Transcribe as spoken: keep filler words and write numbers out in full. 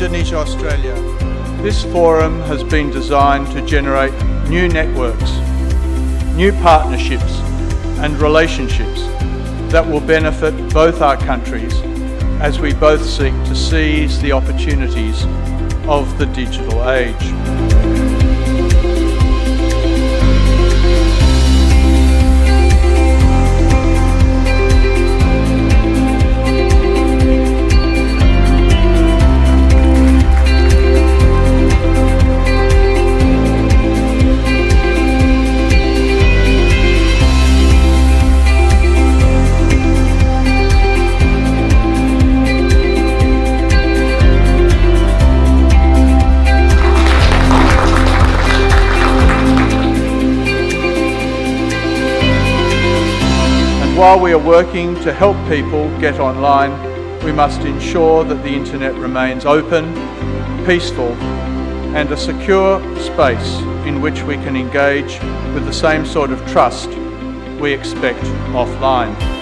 Indonesia Australia. This forum has been designed to generate new networks, new partnerships and relationships that will benefit both our countries as we both seek to seize the opportunities of the digital age. While we are working to help people get online, we must ensure that the internet remains open, peaceful, and a secure space in which we can engage with the same sort of trust we expect offline.